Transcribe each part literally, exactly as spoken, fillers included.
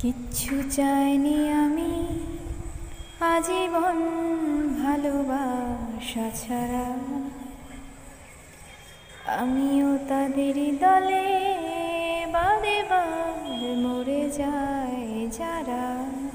কিচ্ছু চাইনি আমি আজীবন ভালোবাসা ছাড়া, আমিও তাদেরই দলে বাদে বাদ মরে যায় যারা।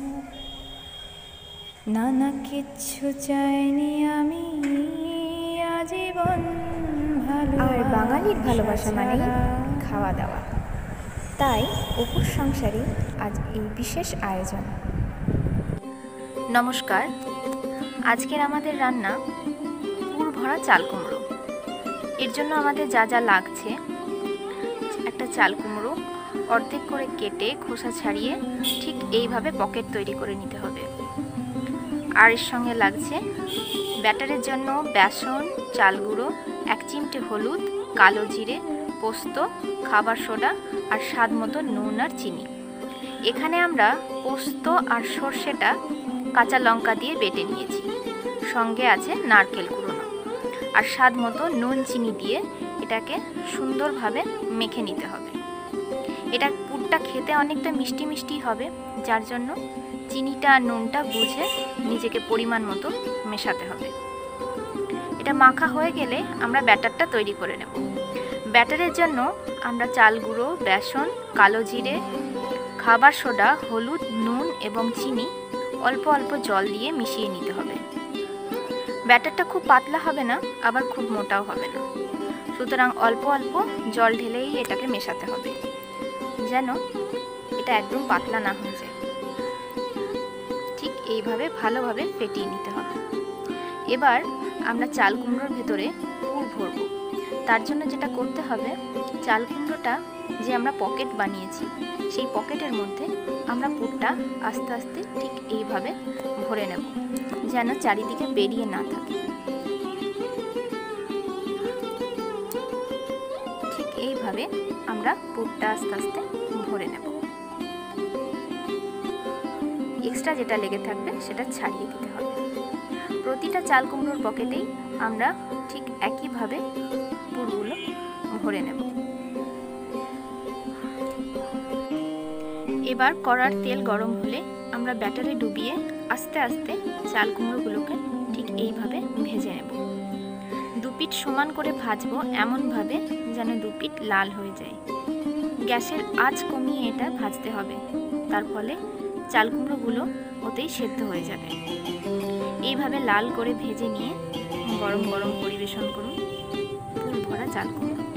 না না কিচ্ছু চাইনি আমি আজীবন ভালোবাসা। আর বাঙালির ভালোবাসা মানে খাওয়া দাওয়া, তাই অপুর সংসারে আজ এই বিশেষ আয়োজন। নমস্কার, আজকের আমাদের রান্না পুর ভরা চাল কুমড়ো। এর জন্য আমাদের যা যা লাগছে, একটা চাল কুমড়ো অর্ধেক করে কেটে খোসা ছাড়িয়ে ঠিক এইভাবে পকেট তৈরি করে নিতে হবে। আর এর সঙ্গে লাগছে ব্যাটারের জন্য বেসন, চাল গুঁড়ো, এক চিমটে হলুদ, কালো জিরে, পোস্ত, খাবার সোডা আর স্বাদ মতো নুন আর চিনি। এখানে আমরা পোস্ত আর সর্ষেটা কাঁচা লঙ্কা দিয়ে বেটে নিয়েছি, সঙ্গে আছে নারকেল কুড়োনো আর স্বাদ মতো নুন চিনি দিয়ে এটাকে সুন্দরভাবে মেখে নিতে হবে। এটা পুরটা খেতে অনেকটা মিষ্টি মিষ্টি হবে, যার জন্য চিনিটা আর নুনটা বুঝে নিজেকে পরিমাণ মতো মেশাতে হবে। এটা মাখা হয়ে গেলে আমরা ব্যাটারটা তৈরি করে নেব। ব্যাটারের জন্য আমরা চাল গুঁড়ো, বেসন, কালো জিরে, খাবার সোডা, হলুদ, নুন এবং চিনি অল্প অল্প জল দিয়ে মিশিয়ে নিতে হবে। ব্যাটারটা খুব পাতলা হবে না, আবার খুব মোটাও হবে না, সুতরাং অল্প অল্প জল ঢেলেই এটাকে মেশাতে হবে, যেন এটা একদম পাতলা না হয়ে যায়। ঠিক এইভাবে ভালোভাবে ফেটিয়ে নিতে হবে। এবার আমরা চাল কুমড়োর ভেতরে পুর ভরবো। তার জন্য যেটা করতে হবে, চাল কুমড়োটা যে আমরা পকেট বানিয়েছি, সেই পকেটের মধ্যে আমরা পুরটা আস্তে আস্তে ঠিক এইভাবে ভরে নেব, যেন চারিদিকে বেরিয়ে না থাকে। ঠিক এইভাবে আমরা পুরটা আস্তে আস্তে ভরে নেব। এক্সট্রা যেটা লেগে থাকবে সেটা ছাড়িয়ে দিতে হবে। প্রতিটা চাল কুমড়োর পকেটেই আমরা ঠিক একইভাবে পুরগুলো ভরে নেব। এবার কড়ার তেল গরম হলে আমরা ব্যাটারে ডুবিয়ে আস্তে আস্তে চাল কুমড়োগুলোকে ঠিক এইভাবে ভেজে নেব। দুপিঠ সমান করে ভাজবো, এমনভাবে যেন দুপিঠ লাল হয়ে যায়। গ্যাসের আঁচ কমিয়ে এটা ভাজতে হবে, তার ফলে চাল কুমড়োগুলো ওতেই সেদ্ধ হয়ে যাবে। এইভাবে লাল করে ভেজে নিয়ে গরম গরম পরিবেশন করুন পুর ভরা চাল কুমড়ো।